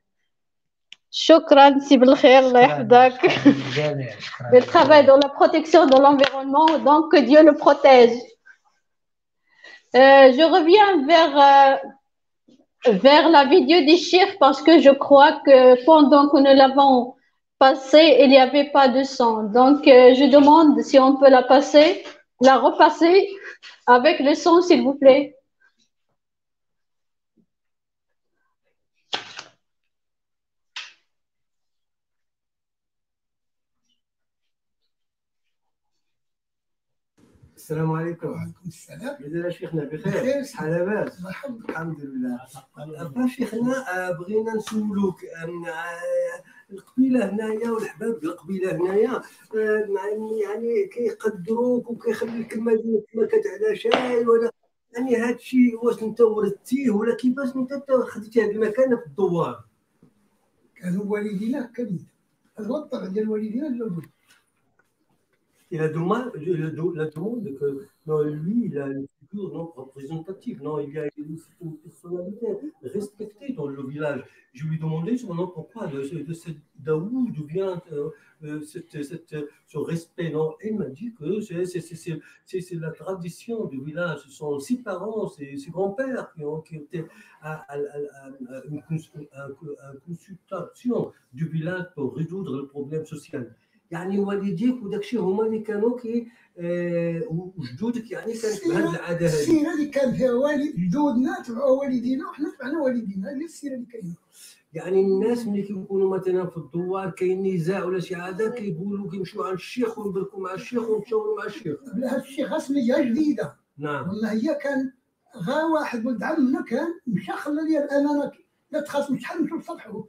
شكرا سي بالخير الله يحفظك. Il travaille dans la protection de l'environnement, donc que Dieu le protège. Euh, je reviens vers euh, vers la vidéo des chiffres parce que je crois que pendant que nous l'avons passée, il n'y avait pas de son. Donc, euh, je demande si on peut la passer, la repasser avec le son, s'il vous plaît. السلام عليكم. وعليكم السلام. مازال شيخنا بخير؟ بخير. شحال لاباس؟ مرحبا. الحمد لله. با شيخنا آه، بغينا نسولوك آم، آه، القبيله هنايا والحباب القبيله هنايا آه، يعني كيقدروك وكيخلي الكلمه ديالك ما كتعلى شاي ولا يعني هذا الشيء واش انت ورثتيه ولا كيفاش انت خديتي هذه المكانه في الدوار؟ كانوا والدينا كبير. هذا هو الطبع ديال والدينا الاول. Il a demandé, la demande que non, lui, il a une figure non représentative, non, il y a une, une personnalité respectée dans le village. Je lui ai demandé non, pourquoi, de, de, de, d'où vient euh, cette, cette, ce respect. Non, et il m'a dit que c'est, c'est, c'est, c'est, c'est la tradition du village. Ce sont ses parents, ses, ses grands-pères qui ont, qui ont été à, à, à, à une, une consultation du village pour résoudre le problème social. يعني والديك وداك الشيء هما اللي كانوا كي وجدودك يعني كانت بهذه العاده هذه. السيره اللي كان فيها والد جدودنا تبعوا والدينا وحنا تبعنا والدينا، هذه السيره اللي كاينه. يعني الناس ملي كيكونوا مثلا في الدوار كاين نزاع ولا شي عاده كيقولوا كيمشيو عند الشيخ ونبركوا مع الشيخ ونتشاوروا مع الشيخ. لا هذا الشيء خاص من جهه جديده. نعم. والله هي كان غا واحد ولد عمنا كان مشى خلى لي الامانه لا تخاصم شحال نمشيو نصلحوه.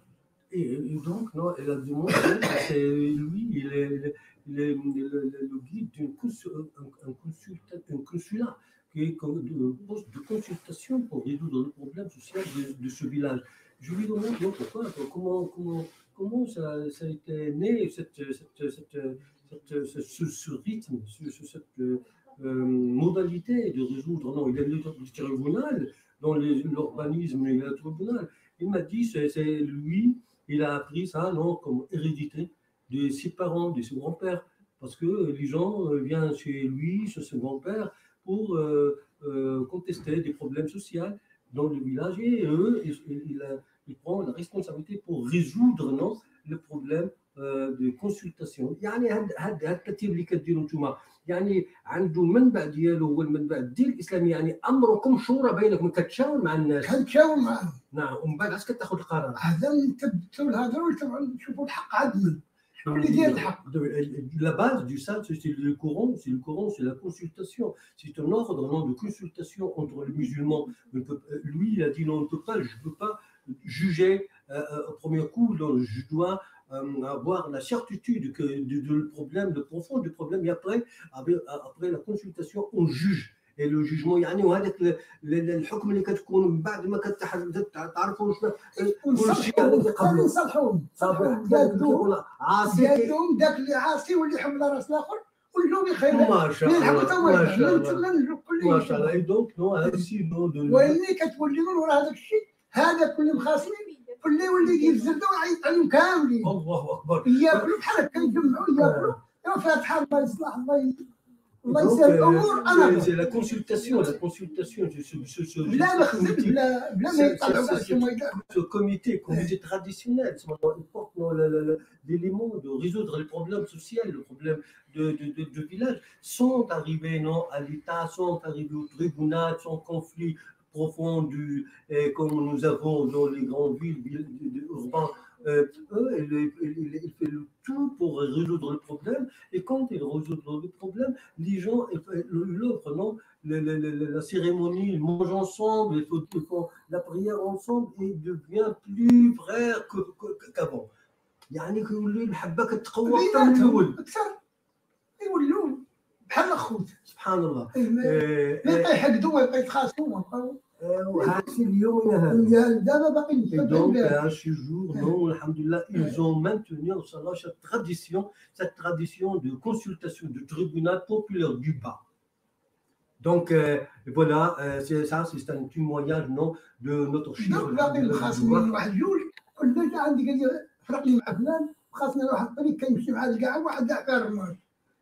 Et, et donc, non, elle a demandé que c'est lui, il est, il est, il est le, le, le guide d'un un, un consulta, un consulat, qui est de poste de consultation pour résoudre le problème social de, de ce village. Je lui demande non, pourquoi, comment, comment, comment ça, ça a été né, cette, cette, cette, cette, ce, ce rythme, ce, cette euh, modalité de résoudre. Non, il y a le tribunal, dans l'urbanisme, il y a le tribunal. Il m'a dit, c'est, c'est lui. Il a appris ça non, comme hérédité de ses parents, de ses grands-pères, parce que les gens viennent chez lui, chez son grand-père, pour euh, euh, contester des problèmes sociaux dans le village. Et eux, il, il, il prend la responsabilité pour résoudre non, le problème euh, de consultation. يعني هذا الترتيب اللي كديروا نتوما يعني عنده منبع ديالو هو المنبع الدين الاسلامي، يعني امركم شورى بينكم، كتشاور مع الناس. كنتشاور معاهم. نعم، ومن بعد علاش كتاخذ القرار؟ هذا نثبتوا الهضره ونشوفوا الحق عندنا. شكون اللي داير الحق؟ La base du ça, c'est le Coran, c'est le Coran, c'est la consultation. C'est un ordre non, de consultation entre les musulmans. Lui, il a dit non, on ne peut pas, je ne peux pas juger euh, au premier coup, donc je dois euh, avoir la certitude que du problème, le profond du problème, et après, après, après la consultation, on juge. Et le jugement يعني وهذاك الحكم اللي كتكون من بعد ما كتعرفوا كل شيء هذا قبل نصلحوهم صافي جادوهم عاصي جادوهم داك اللي عاصي واللي حمل راس الاخر والجو بخير. ما شاء الله ما شاء الله ما شاء الله. دونك نو هذا الشيء نو واني كتولي من وراء هذاك الشيء هذا كل مخاصمين كل يولي يدير الزبده ويعيط عليهم كاملين. الله اكبر. ياكلوا بحال هكا يجمعوا ياكلوا فاتحه الله يصلح الله. Donc, euh, c'est la consultation, la consultation, ce, ce, ce, ce, ce comité, comité traditionnel, il porte l'élément de résoudre les problèmes sociaux, le problème de, de, de, de village, sont arrivés non, à l'État, sont arrivés au tribunal, sont conflits profonds du, et comme nous avons dans les grandes villes, villes urbaines. Euh, il, il, il fait le tout pour résoudre le problème, et quand il résout le problème, les gens l'offrent, non, le, le, le, la cérémonie, ils mangent ensemble, ils font, ils font la prière ensemble, et il devient plus frère qu'avant. يعني كيولي المحبه كتقوى اكثر من الاول اكثر يولوا بحال اخوت سبحان الله. ما يبقى يحقدوا ما يبقى يتخاصموا وهذا اليوم دابا باقي donc à ce jour non alhamdoulilah ils ont maintenu cette tradition cette tradition de consultation du tribunal populaire du bas. Donc euh, voilà euh, c'est ça c'est un témoignage non de notre chef. donc باقي الخاصمين واحد جوج كل جا عندي قال لي فرق لي مع فلان خاصنا واحد الطريق كيمشي مع الكاع واحد داع فيها الرماد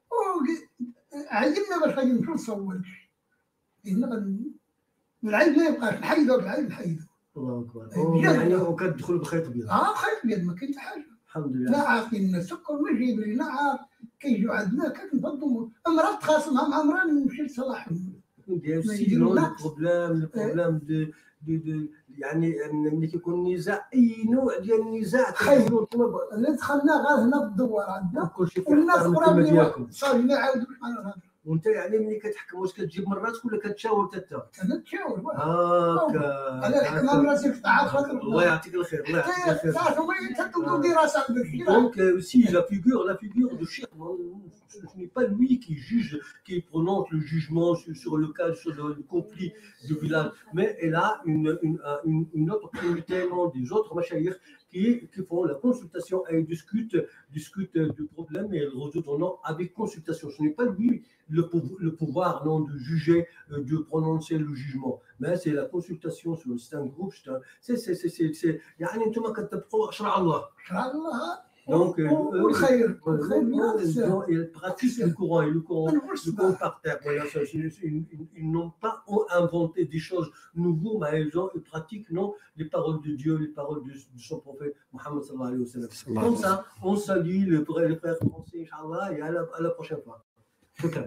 علمنا باش غادي نمشيو نصور هنا العيب لا يبقاش نحيدو العيب نحيدو. الله اكبر. يعني وكتدخل بخيط ابيض. اه بخيط ابيض ما كاين حتى حاجه. الحمد لله. لا عارفين السكر ما يجيب لنا عارف كيجيو عندنا كنفضوا امراه تخاصمها مع امراه نمشي لصلاحهم. ديال سينو البروبليم البروبليم دو دو دو يعني ملي كيكون نزاع اي نوع ديال النزاع كيكون اللي دخلنا غير هنا في الدوار عندنا والناس اخرى اللي صافي ما عاودوش معنا الهضره. وانت يعني ملي كتحكم واش كتجيب من راسك ولا كتشاور حتى انا تشاور هاكا انا الحمام راسك تاع خاطر الله يعطيك الخير الله يعطيك الخير لا هو يتكلم دراسه donc euh, aussi la figure la figure de Cheikh ce n'est pas lui qui juge qui prononce le jugement sur, sur le cas sur le, le conflit du village mais elle a une une, une, une autre communauté non des autres machaïr qui qui font la consultation et ils discutent discutent du problème et ils résoudent non avec consultation ce n'est pas lui le, le pouvoir non de juger de prononcer le jugement mais c'est la consultation sur c'est un groupe c'est c'est c'est c'est c'est يعني انتم كتطبقوا شرع الله شرع الله donc والخير والخير ils pratiquent le Coran et le Coran le Coran par terre ils n'ont pas inventé des choses nouveaux mais ils ont ils pratiquent non les paroles de Dieu les paroles de, de son prophète Mohammed sallallahu alayhi wa sallam comme ça on salue le frère français inchallah et à la, à la prochaine fois شكرا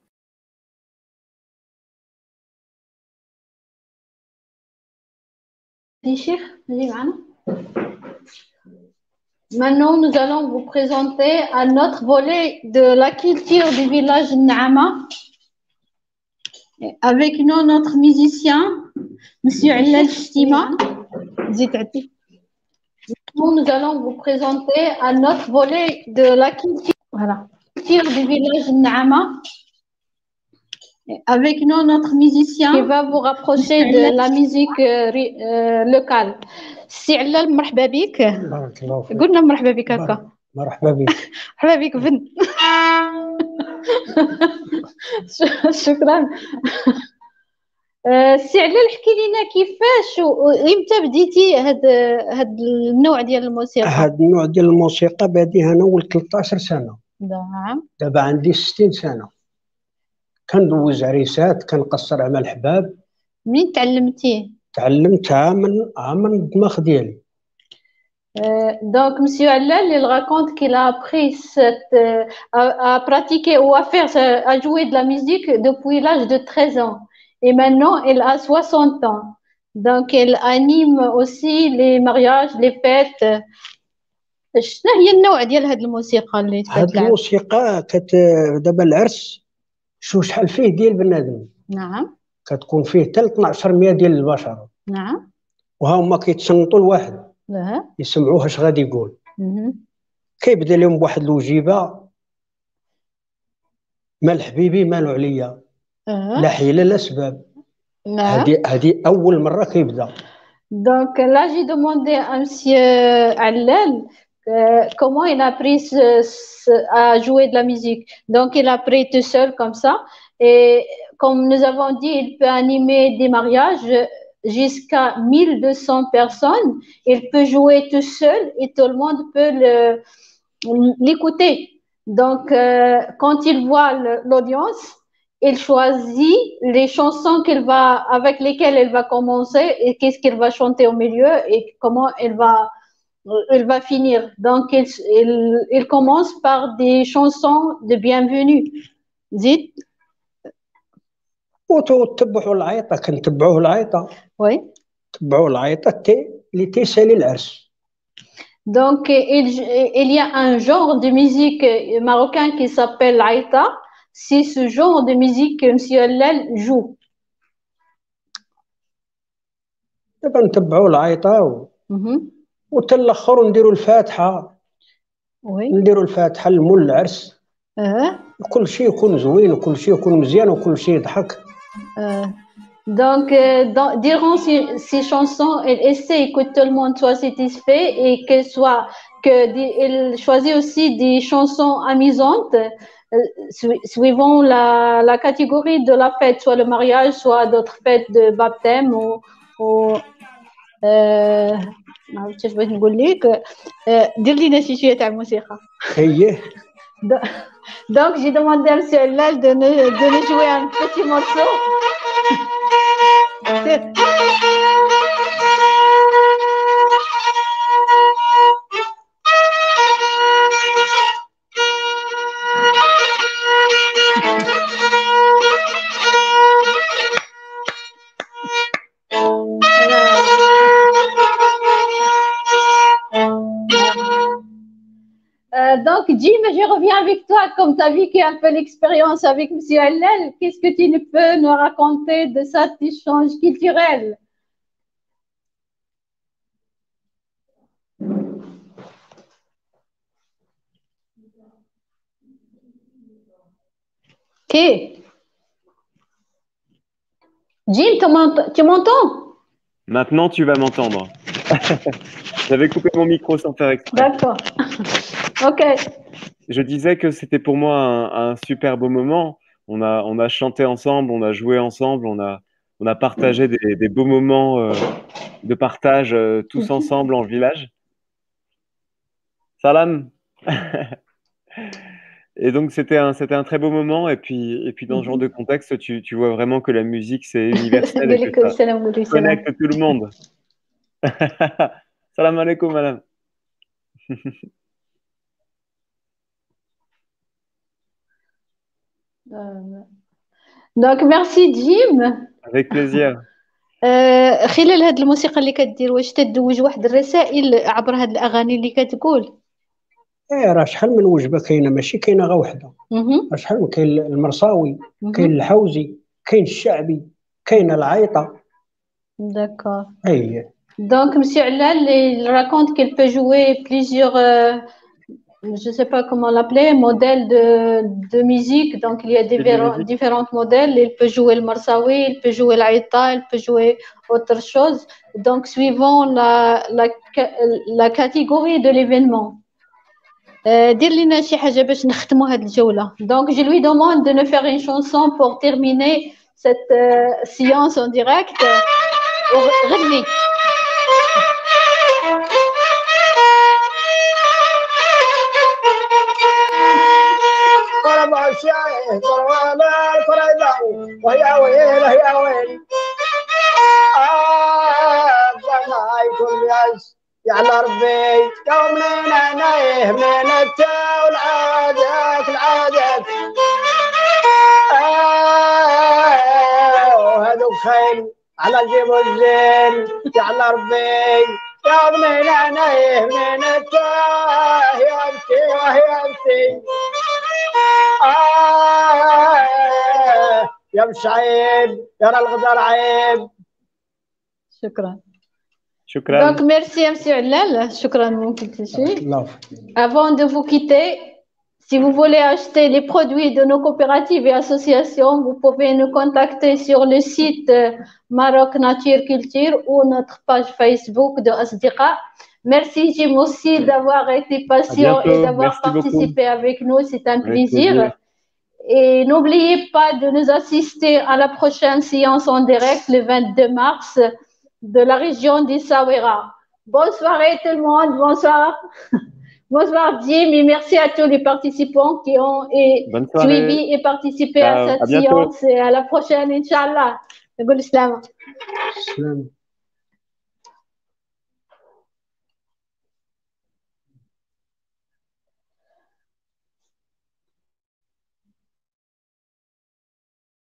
Cheikh, maintenant, nous allons vous présenter un autre volet de la culture du village N'Ama avec nous, notre musicien, Monsieur Allal Chtima. Nous allons vous présenter un autre volet de la culture, voilà, culture du village N'Ama avec nous, notre musicien qui va vous rapprocher de la musique euh, locale. سي علال مرحبا بك. بارك الله فيك. قلنا مرحبا بك هكا. مرحبا بك. مرحبا بك بنت. شكرا. سي علال احكي لنا كيفاش وامتى بديتي هاد هاد النوع ديال الموسيقى؟ هاد النوع ديال الموسيقى باديها انا ولد ثلاثة عشر سنه. نعم. دابا عندي ستين سنه. كندوز عريسات كنقصر على الحباب. منين تعلمتيه؟ تعلمتها من من الدماغ ديالي. Euh, donc, Monsieur Allal, il raconte qu'il a appris cette, euh, à, à pratiquer ou à faire, à jouer de la musique depuis l'âge de treize ans. Et maintenant, il a soixante ans. Donc, il anime aussi les mariages, les fêtes. شنو هي النوع ديال هاد الموسيقى اللي تبدل؟ هاد الموسيقى كت دابا العرس شو شحال فيه ديال بنادم. نعم. كتكون فيه حتى اثناش مية ديال البشر. نعم. وها هما كيتصنتوا لواحد. أه. يسمعوه اش غادي يقول. أه. كيبدا لهم بواحد الوجيبه مال حبيبي مالو عليا. أه. لا حيله لا سباب. نعم. هادي هادي اول مره كيبدا. Donc là j'ai demandé à Monsieur Allal euh, comment il a appris ce, ce, à jouer de la musique. Donc il a appris tout seul comme ça et comme nous avons dit il peut animer des mariages jusqu'à mille deux cents personnes. Il peut jouer tout seul et tout le monde peut le, l'écouter. Donc euh, quand il voit l'audience il choisit les chansons qu'il va, avec lesquelles il va commencer et qu'est-ce qu'il va chanter au milieu et comment il va, il va finir. Donc, il, il, il commence par des chansons de bienvenue. Dites. وتتبعوا العيطة كنتبعوه العيطة. Oui. تبعوا العيطة تي اللي تيسالي العرس. Donc, il, il y a un genre de musique marocain qui s'appelle l'Aïta. C'est ce genre de musique que Monsieur Allal joue. دابا نتبعوا العيطة وحتى الاخر نديروا الفاتحة. وي. نديروا الفاتحة لمول العرس. اه. كل شيء يكون زوين وكل شيء يكون مزيان وكل شيء يضحك. Euh, donc, euh, dans, durant ces, ces chansons, il essaie que tout le monde soit satisfait et que soit que il choisit aussi des chansons amusantes euh, suivant la, la catégorie de la fête, soit le mariage, soit d'autres fêtes de baptême ou, ou euh, ما عرفتش بغيت نقول لك دير لينا شي شويه تاع الموسيقى. اييه. Donc j'ai demandé à Monsieur Allal de nous, de nous jouer un petit morceau. donc, Jim, je reviens avec toi. Comme tu as vu qu'il y a un peu l'expérience avec M. Allel, qu'est-ce que tu peux nous raconter de cet échange culturel? Ok. Jim, tu m'entends? Maintenant, tu vas m'entendre. J'avais coupé mon micro sans faire exprès. D'accord. Ok. Je disais que c'était pour moi un, un super beau moment. On a, on a chanté ensemble, on a joué ensemble, on a, on a partagé des, des beaux moments euh, de partage euh, tous ensemble en village. Salam. Et donc, c'était un, c'était un très beau moment. Et puis, et puis dans ce genre de contexte, tu, tu vois vraiment que la musique, c'est universel et que ça connecte tout le monde. Salam alaikum, madame. Donc, merci, Jim. Avec plaisir. خلال هاد الموسيقى اللي كدير واش تدوج واحد الرسائل عبر هاد الأغاني اللي كتقول؟ ايه راه شحال من وجبه كاينه ماشي كاينه غير وحده. راه شحال من كاين المرصاوي كاين الحوزي كاين الشعبي كاين العيطه. D'accord. اي. Donc, M. Allal, il raconte qu'il peut jouer plusieurs, euh, je ne sais pas comment l'appeler, modèles de, de musique. Donc, il y a différents, différents modèles. Il peut jouer le marsaoui, il peut jouer l'aïta, il peut jouer autre chose. Donc, suivant la, la, la catégorie de l'événement. دير لنا شي حاجة باش نختموا هاد الجولة. Donc, je lui demande de nous faire une chanson pour terminer cette euh, séance en direct. غني. ضرب الشاي ضرب الفريضة ويا ويل يا ويل آه ما يكون ياس يا على ربي يوم لنا نايه من التا والعادات العادات آه هذوك خيل على الجيب والزين يا على ربي يوم لنا نايه من التا يا انتي يا انتي آه يا مشعيب يا الغدر عيب. شكرا. شكرا. Donc, merci M. Allal. شكرا mon petit. Avant de vous quitter, si vous voulez acheter les produits de nos coopératives et associations, vous pouvez nous contacter sur le site Maroc Nature Culture ou notre page Facebook de Asdiqa. Merci Jim aussi d'avoir été patient et d'avoir participé beaucoup. Avec nous. C'est un plaisir. plaisir. Et n'oubliez pas de nous assister à la prochaine séance en direct le vingt-deux mars de la région d'Essaouira. Bonne soirée tout le monde. Bonsoir. Bonsoir Jim et merci à tous les participants qui ont et suivi et participé Ciao. à cette à séance. Et à la prochaine, Inch'Allah.